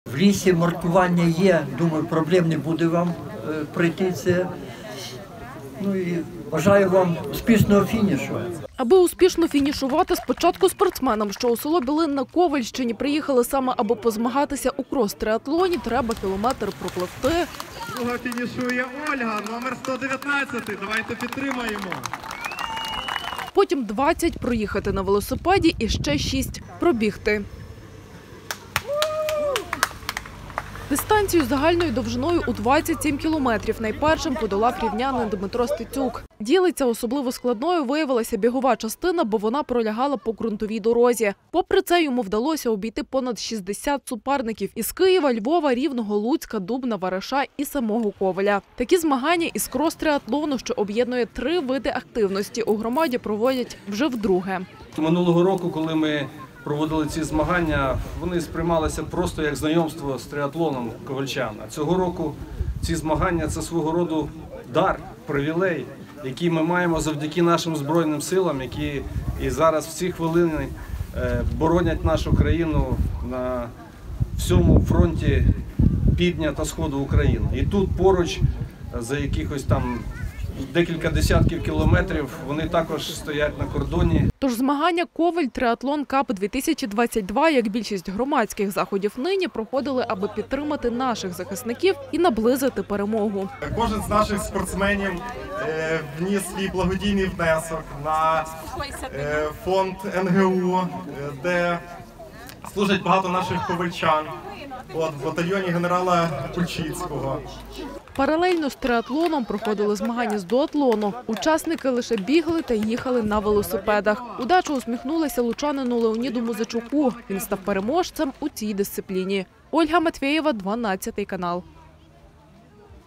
В лісі маркування є, думаю, проблем не буде вам пройти це. Ну і бажаю вам успішного фінішу. Аби успішно фінішувати, спочатку спортсменам, що у село Білин на Ковальщині приїхали саме, аби позмагатися у крос-триатлоні, треба кілометр пропливти. Друга фінішує Ольга, номер 119. Давайте підтримаємо. Потім 20 проїхати на велосипеді і ще 6 пробігти. Дистанцію загальною довжиною у 27 кілометрів найпершим подолав рівнянин Дмитро Стецюк. Ділиться особливо складною виявилася бігова частина, бо вона пролягала по ґрунтовій дорозі. Попри це, йому вдалося обійти понад 60 суперників із Києва, Львова, Рівного, Луцька, Дубна, Вараша і самого Ковеля. Такі змагання із крос-триатлону, що об'єднує 3 види активності, у громаді проводять вже вдруге. Минулого року, коли ми проводили ці змагання, вони сприймалися просто як знайомство з триатлоном ковальчан. А цього року ці змагання – це свого роду дар, привілей, який ми маємо завдяки нашим Збройним силам, які і зараз в ці хвилини боронять нашу країну на всьому фронті півдня та сходу України. І тут поруч, за якихось там декілька десятків кілометрів, вони також стоять на кордоні. Тож змагання «Коваль Триатлон Кап-2022», як більшість громадських заходів нині, проходили, аби підтримати наших захисників і наблизити перемогу. Кожен з наших спортсменів вніс свій благодійний внесок на фонд НГУ, де служать багато наших ковальчан, в батальйоні генерала Кульчицького. Паралельно з триатлоном проходили змагання з дуатлону. Учасники лише бігли та їхали на велосипедах. Удачу усміхнулася лучанину Леоніду Музичуку. Він став переможцем у цій дисципліні. Ольга Матвєєва, 12 канал.